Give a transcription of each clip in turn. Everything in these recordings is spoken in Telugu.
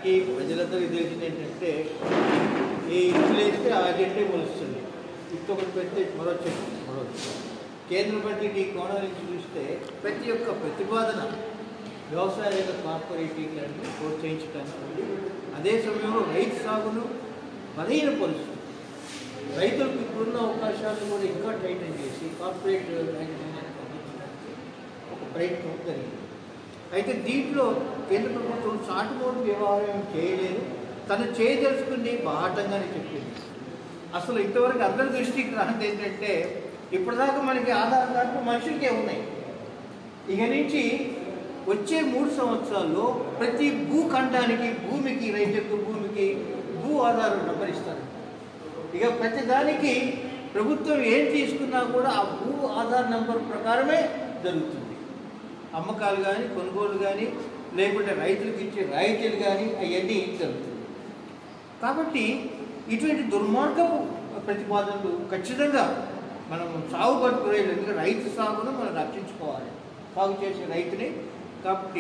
అందరికీ ప్రజలందరికీ తెలిసింది ఏంటంటే ఈ ఇల్లు వేస్తే ఆ చెట్టే మొలుస్తుంది, ఇంకొకటి పెడితే మరో చెట్టు మరో కేంద్ర బడ్జెట్ ఈ కోణం నుంచి చూస్తే ప్రతి ఒక్క ప్రతిపాదన వ్యవసాయ రంగ కార్పొరేటీకరణని ప్రోత్సహించడానికి ఉంది. అదే సమయంలో రైతు సాగును బలహీనపరుస్తుంది. రైతులకు ఇప్పుడున్న అవకాశాలను కూడా ఇంకా టైటన్ చేసి కార్పొరేట్ రంగానికి అందించడానికి ఒక ప్రయత్నం జరిగింది. అయితే దీంట్లో కేంద్ర ప్రభుత్వం చాటుమోటు వ్యవహారం చేయలేదు, తను చేయదలుచుకుంది బాహటంగానే చెప్పింది. అసలు ఇంతవరకు అందరి దృష్టికి రానిది ఏంటంటే ఇప్పటిదాకా మనకి ఆధార్ కార్డు మనుషులకే ఉన్నాయి. ఇక నుంచి వచ్చే 3 సంవత్సరాల్లో ప్రతి భూఖండానికి భూమికి రైతులకు భూమికి భూ ఆధార్ నెంబర్ ఇస్తారు. ఇక ప్రతి దానికి ప్రభుత్వం ఏం తీసుకున్నా కూడా ఆ భూ ఆధార్ నెంబర్ ప్రకారమే జరుగుతుంది. అమ్మకాలు కానీ కొనుగోలు కానీ లేకుంటే రైతులకు ఇచ్చే రాయితీలు కానీ అవన్నీ జరుగుతుంది. కాబట్టి ఇటువంటి దుర్మార్గపు ప్రతిపాదనలు ఖచ్చితంగా మనం సాగు పట్టుకునేది. ఎందుకంటే రైతు సాగును మనం రక్షించుకోవాలి, సాగు చేసే రైతుని. కాబట్టి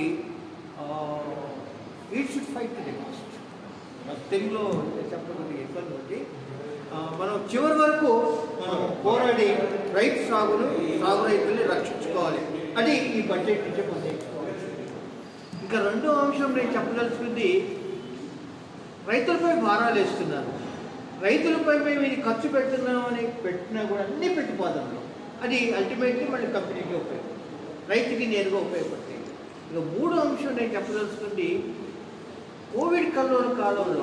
it should fight to the last. తెలుగులో చెప్పడం ఇబ్బంది ఉంది. మనం చివరి వరకు మనం పోరాడి రైతు సాగును సాగు రైతుల్ని రక్షించుకోవాలి. అది ఈ బడ్జెట్ నుంచి పొందించుకోవాలి. ఇంకా రెండో అంశం నేను చెప్పదలుచుకుంది, రైతులపై భారాలు వేస్తున్నారు. రైతులపై మేము ఇది ఖర్చు పెడుతున్నామని పెట్టినా కూడా అన్ని ప్రతిపాదనలు అది అల్టిమేట్లీ మళ్ళీ కంపెనీకి ఉపయోగపడుతుంది, రైతుకి నేరుగా ఉపయోగపడుతుంది. ఇక మూడో అంశం నేను చెప్పదలుచుకుంది, కోవిడ్ కల్లోల కాలంలో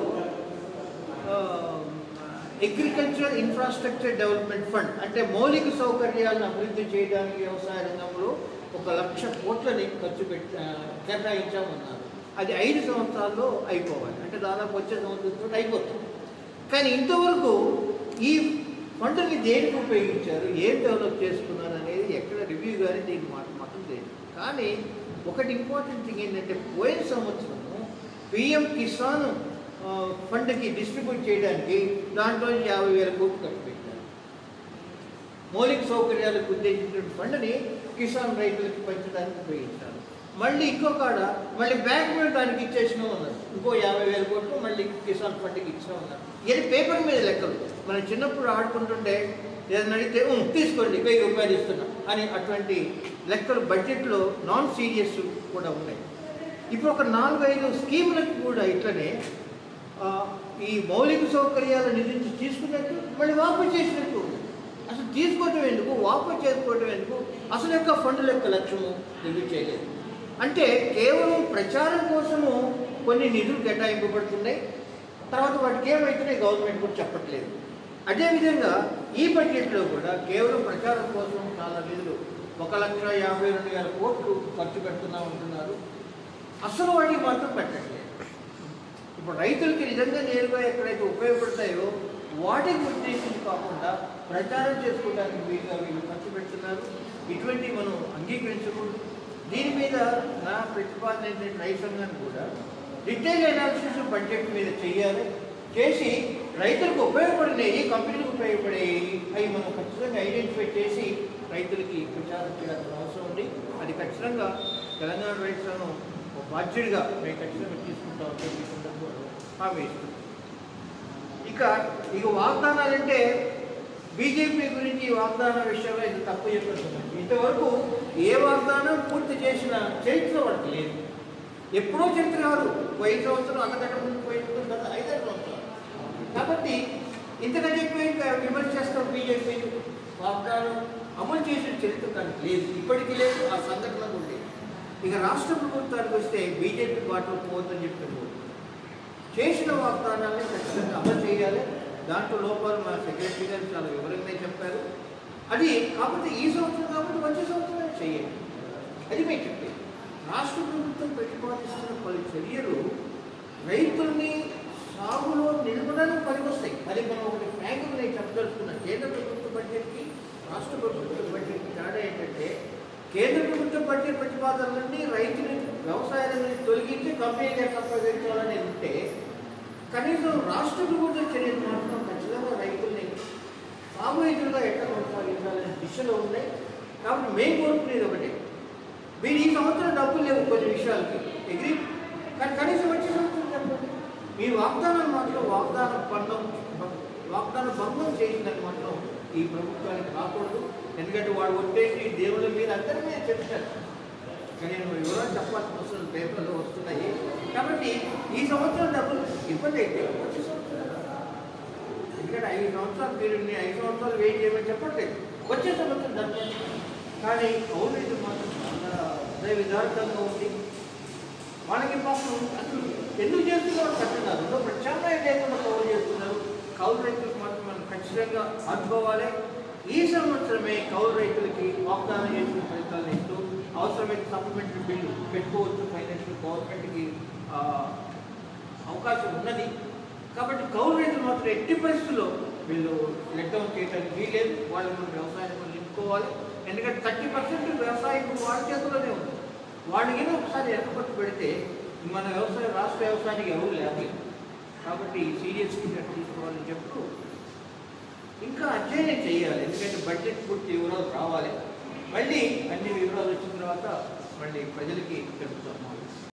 అగ్రికల్చరల్ ఇన్ఫ్రాస్ట్రక్చర్ డెవలప్మెంట్ ఫండ్ అంటే మౌలిక సౌకర్యాలను అభివృద్ధి చేయడానికి వ్యవసాయ రంగంలో 1,00,000 కోట్లని కేటాయించామన్నారు. అది 5 సంవత్సరాల్లో అయిపోవాలి, అంటే దాదాపు వచ్చే సంవత్సరంతో అయిపోతుంది. కానీ ఇంతవరకు ఈ ఫండ్ని దేనికి ఉపయోగించారు, ఏం డెవలప్ చేసుకున్నారు అనేది ఎక్కడ రివ్యూ కానీ దీనికి మాత్రం లేదు. కానీ ఒకటి ఇంపార్టెంట్ థింగ్ ఏంటంటే పోయిన సంవత్సరము పిఎం కిసాన్ ఫండ్కి డిస్ట్రిబ్యూట్ చేయడానికి దాంట్లో 50,000 కోట్లు ఖర్చు పెట్టారు. మౌలిక సౌకర్యాలకు ఉద్దేశించిన ఫండ్ని కిసాన్ రైతులకు పంచడానికి ఉపయోగించారు. మళ్ళీ ఇంకో కాడ మళ్ళీ బ్యాంక్ మీద దానికి ఇచ్చేసినా ఉన్నారు, ఇంకో 50,000 కోట్లు మళ్ళీ కిసాన్ ఫండ్కి ఇచ్చినా ఉన్నారు. ఇది పేపర్ మీద లెక్కలు. మనం చిన్నప్పుడు ఆడుకుంటుంటే ఏదైనా అడిగితే తీసుకోండి 1,000 రూపాయలు ఇస్తున్నాం అని అటువంటి లెక్కలు బడ్జెట్లో నాన్ సీరియస్ కూడా ఉన్నాయి. ఇప్పుడు ఒక 4-5 స్కీములకు కూడా ఇట్లనే ఈ మౌలిక సౌకర్యాల నిధి నుంచి తీసుకున్నట్టు మళ్ళీ వాపసు చేసినట్టు. అసలు తీసుకోవటం ఎందుకు, వాపసు చేసుకోవటం ఎందుకు, అసలు యొక్క ఫండ్ల యొక్క లక్ష్యము రివ్యూ చేయలేదు. అంటే కేవలం ప్రచారం కోసము కొన్ని నిధులు కేటాయింపబడుతున్నాయి, తర్వాత వాటికి ఏమవుతున్నాయి గవర్నమెంట్ కూడా చెప్పట్లేదు. అదేవిధంగా ఈ బడ్జెట్లో కూడా కేవలం ప్రచారం కోసం చాలా నిధులు 1,52,000 కోట్లు ఖర్చు పెడుతున్నా ఉంటున్నారు. అసలు వాటికి మాత్రం పెట్టట్లేదు. ఇప్పుడు రైతులకి నిజంగా నేరుగా ఎక్కడైతే ఉపయోగపడతాయో వాటికి ఉద్దేశించి కాకుండా ప్రచారం చేసుకోవడానికి వీలుగా వీళ్ళు ఖర్చు పెడుతున్నారు. ఇటువంటివి మనం అంగీకరించకూడదు. దీని మీద నా ప్రతిపాదన ఏంటంటే రైతు సంఘాన్ని కూడా డీటెయిల్ అనాలిసిస్ బడ్జెట్ మీద చేయాలి, చేసి రైతులకు ఉపయోగపడినవి కంపెనీలకు ఉపయోగపడేవి అవి మనం ఖచ్చితంగా ఐడెంటిఫై చేసి రైతులకి ప్రచారం చేయాల్సిన అవసరం ఉంది. అది ఖచ్చితంగా తెలంగాణ రైతు సంఘం ఒక బాధ్యుడిగా మేము ఖచ్చితంగా తీసుకుంటామని ఈ సందర్భంలో హామీ ఇస్తున్నాం. ఇక వాగ్దానాలంటే బీజేపీ గురించి వాగ్దాన విషయంలో ఇది తప్పు చెప్పేస్తున్నాం. ఇంతవరకు ఏ వాగ్దానం పూర్తి చేసిన చరిత్ర వాళ్ళకి లేదు. ఎప్పుడో చరిత్ర కాదు, 5 సంవత్సరం అంతకంటే ముందు పోయిన గత 5 సంవత్సరాలు. కాబట్టి ఇంతకంటే ఎక్కువ ఇంకా విమర్శ చేస్తాం బీజేపీని. వాగ్దానం అమలు చేసిన చరిత్ర దానికి లేదు, ఇప్పటికీ లేదు, ఆ సంఘటన కూడా లేదు. ఇక రాష్ట్ర ప్రభుత్వానికి వస్తే బీజేపీ బాటలో పోవద్దని చెప్తున్నారు. చేసిన వాగ్దానాన్ని ఖచ్చితంగా అమలు చేయాలి. దాంట్లో లోపాలు మా సెక్రటరీ గారు చాలా వివరంగా చెప్పారు. అది కాకపోతే ఈ సంవత్సరం కాబట్టి వచ్చే సంవత్సరం చేయాలి, అది మేము చెప్పేది. రాష్ట్ర ప్రభుత్వం ప్రతిపాదిస్తున్న పలు చర్యలు రైతుల్ని సాగులో నిలబడడానికి పనికొస్తాయి. అది మనం ఒకటి ఫ్రాంక్గా నేను చెప్పదలుచుకున్నాను. కేంద్ర ప్రభుత్వ బడ్జెట్కి రాష్ట్ర ప్రభుత్వ బడ్జెట్కి తేడా ఏంటంటే కేంద్ర ప్రభుత్వ బడ్జెట్ ప్రతిపాదనలన్నీ రైతుని వ్యవసాయాన్ని తొలగించి కంపెనీకి ఎట్లా ప్రవేశించాలని ఉంటే కనీసం రాష్ట్ర ప్రభుత్వ చర్యలు మాత్రం ఖచ్చితంగా రైతుల్ని సాగు రైతులుగా ఎట్లా కొనసాగించాలనే దిశలో ఉన్నాయి. కాబట్టి మేము కోరుకునేది ఒకటి, మీరు ఈ సంవత్సరం డబ్బులు లేవు కొన్ని విషయాలకి ఎగ్రీ, కానీ కనీసం వచ్చే సంవత్సరం చెప్పండి. ఈ వాగ్దానం మాత్రం వాగ్దాన భంగం చేసిందని మాత్రం ఈ ప్రభుత్వానికి రాకూడదు. ఎందుకంటే వాడు వచ్చేసి దేవుళ్ళ మీద అందరి మీద చెప్తారు. కానీ నేను వివరాలు చెప్పాల్సిన అవసరం పేపర్లో వస్తున్నాయి. కాబట్టి ఈ సంవత్సరం డబ్బులు ఇబ్బంది అయితే వచ్చే సంవత్సరం, ఎందుకంటే 5 సంవత్సరాలు పీరియడ్ని 5 సంవత్సరాలు వెయిట్ చేయమని చెప్పట్లేదు, వచ్చే సంవత్సరం డబ్బులు. కానీ కౌలు రైతులు మాత్రం చాలా హృదయ విదారకంగా ఉంది. వాళ్ళకి పాపం అసలు ఎందుకు చేస్తున్నారు కట్టున్నారు, రెండో ప్రత్యామ్నాయం లేకుండా కౌలు చేస్తున్నారు. కౌలు రైతులకు మాత్రం మనం ఖచ్చితంగా ఆదుకోవాలి. ఈ సంవత్సరమే కౌలు రైతులకి వాగ్దానం చేసిన ఫలితాలను ఇస్తూ అవసరమైన సప్లిమెంటరీ బిల్లు పెట్టుకోవచ్చు. ఫైనాన్షియల్ గవర్నమెంట్కి అవకాశం ఉన్నది. కాబట్టి కౌలు రైతులు మాత్రం ఎట్టి పరిస్థితుల్లో వీళ్ళు లెట్ డౌన్ చేయడానికి వీలేదు. వాళ్ళు మనం వ్యవసాయాన్ని నింపుకోవాలి. ఎందుకంటే 30% వ్యవసాయం వాళ్ళ చేతుల్లోనే ఉంది. వాళ్ళకి ఒకసారి ఎక్కబట్టు పెడితే మన వ్యవసాయం రాష్ట్ర వ్యవసాయానికి ఎవరు లేవలేదు. కాబట్టి సీరియస్గా తీసుకోవాలని చెప్తూ ఇంకా అధ్యయనం చేయాలి. ఎందుకంటే బడ్జెట్ పూర్తి వివరాలు రావాలి. మళ్ళీ అన్ని వివరాలు వచ్చిన తర్వాత మళ్ళీ ప్రజలకి చెప్తాము.